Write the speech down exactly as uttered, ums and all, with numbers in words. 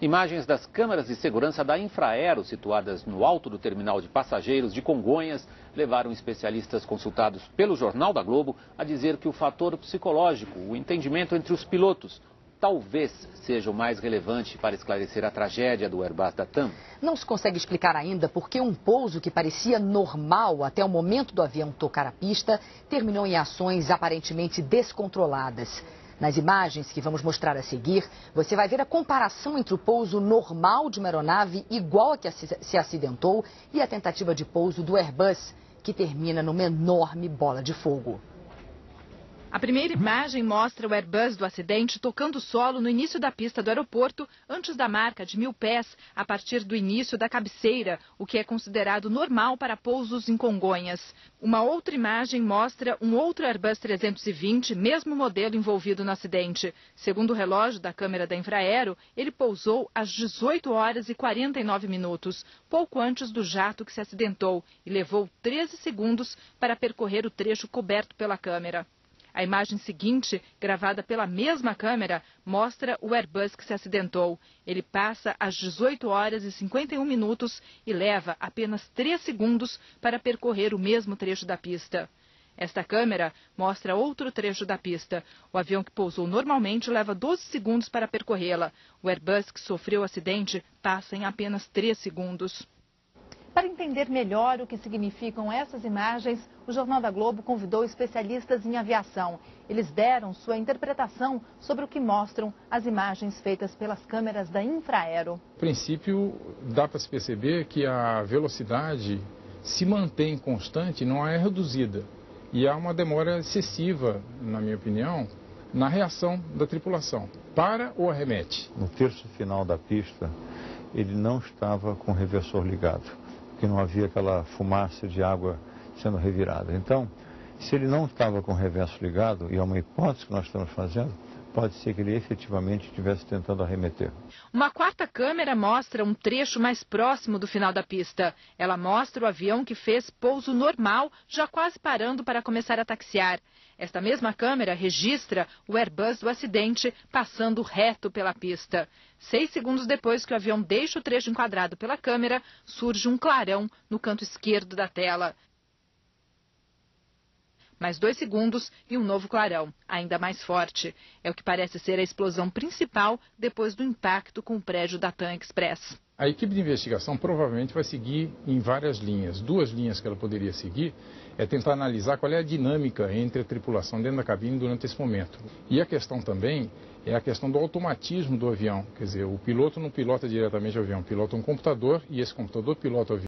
Imagens das câmeras de segurança da Infraero, situadas no alto do terminal de passageiros de Congonhas, levaram especialistas consultados pelo Jornal da Globo a dizer que o fator psicológico, o entendimento entre os pilotos, talvez seja o mais relevante para esclarecer a tragédia do Airbus da TAM. Não se consegue explicar ainda por que um pouso que parecia normal até o momento do avião tocar a pista terminou em ações aparentemente descontroladas. Nas imagens que vamos mostrar a seguir, você vai ver a comparação entre o pouso normal de uma aeronave igual a que se acidentou e a tentativa de pouso do Airbus, que termina numa enorme bola de fogo. A primeira imagem mostra o Airbus do acidente tocando solo no início da pista do aeroporto, antes da marca de mil pés, a partir do início da cabeceira, o que é considerado normal para pousos em Congonhas. Uma outra imagem mostra um outro Airbus trezentos e vinte, mesmo modelo, envolvido no acidente. Segundo o relógio da câmera da Infraero, ele pousou às dezoito horas e quarenta e nove minutos, pouco antes do jato que se acidentou, e levou treze segundos para percorrer o trecho coberto pela câmera. A imagem seguinte, gravada pela mesma câmera, mostra o Airbus que se acidentou. Ele passa às dezoito horas e cinquenta e um minutos e leva apenas três segundos para percorrer o mesmo trecho da pista. Esta câmera mostra outro trecho da pista. O avião que pousou normalmente leva doze segundos para percorrê-la. O Airbus que sofreu o acidente passa em apenas três segundos. Para entender melhor o que significam essas imagens, o Jornal da Globo convidou especialistas em aviação. Eles deram sua interpretação sobre o que mostram as imagens feitas pelas câmeras da Infraero. A princípio, dá para se perceber que a velocidade se mantém constante, não é reduzida. E há uma demora excessiva, na minha opinião, na reação da tripulação. Para ou arremete? No terço final da pista, ele não estava com o reversor ligado, que não havia aquela fumaça de água sendo revirada. Então, se ele não estava com o reverso ligado, e é uma hipótese que nós estamos fazendo, pode ser que ele efetivamente estivesse tentando arremeter. Uma quarta câmera mostra um trecho mais próximo do final da pista. Ela mostra o avião que fez pouso normal, já quase parando para começar a taxiar. Esta mesma câmera registra o Airbus do acidente passando reto pela pista. Seis segundos depois que o avião deixa o trecho enquadrado pela câmera, surge um clarão no canto esquerdo da tela. Mais dois segundos e um novo clarão, ainda mais forte. É o que parece ser a explosão principal depois do impacto com o prédio da TAM Express. A equipe de investigação provavelmente vai seguir em várias linhas. Duas linhas que ela poderia seguir é tentar analisar qual é a dinâmica entre a tripulação dentro da cabine durante esse momento. E a questão também é a questão do automatismo do avião. Quer dizer, o piloto não pilota diretamente o avião, pilota um computador e esse computador pilota o avião.